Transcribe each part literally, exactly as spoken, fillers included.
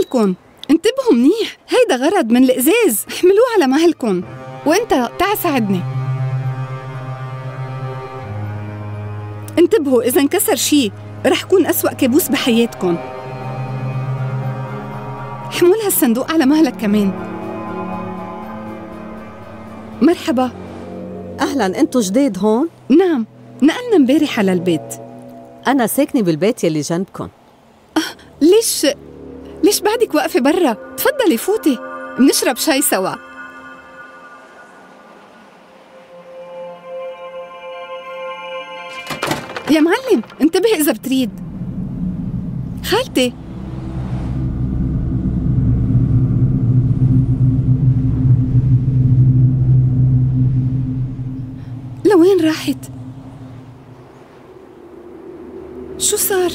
مهلكن، انتبهوا منيح، هيدا غرض من الإزاز، احملوه على مهلكن. وانت تعا ساعدني. انتبهوا إذا انكسر شي رح يكون أسوأ كابوس بحياتكن. حمول هالصندوق على مهلك كمان. مرحبا. أهلاً، أنتوا جديد هون؟ نعم، نقلنا امبارح على البيت. أنا ساكنة بالبيت يلي جنبكن. أه ليش ليش بعدك واقفة برا؟ تفضلي فوتي، بنشرب شاي سوا. يا معلم انتبه إذا بتريد. خالتي لوين راحت؟ شو صار؟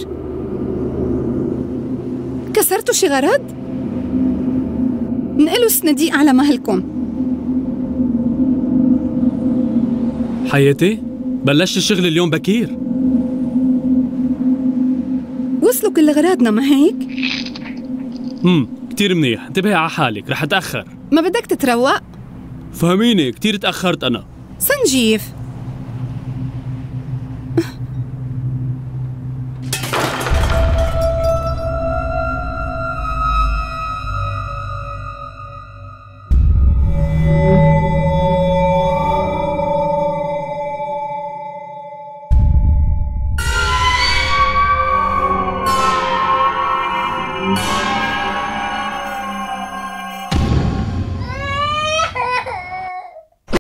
كسرتوا شي غرض؟ نقلوا الصناديق على مهلكم. حياتي بلشت الشغل اليوم بكير. وصلوا كل غراضنا ما هيك؟ امم كتير منيح، انتبهي على حالك رح اتأخر. ما بدك تتروق؟ فهميني كتير تأخرت أنا. سنجيف